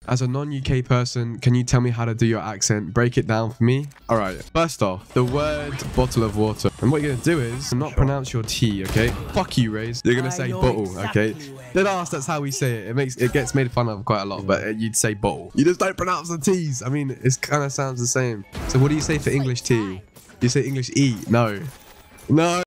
As a non-UK person, can you tell me how to do your accent? Break it down for me. All right. First off, the word bottle of water. And what you're going to do is not pronounce your T, okay? Fuck you, Raze. You're going to say bottle, okay? Dead ass, that's how we say it. It gets made fun of quite a lot, but you'd say bottle. You just don't pronounce the T's. I mean, it kind of sounds the same. So what do you say for English T? You say English E? No. No.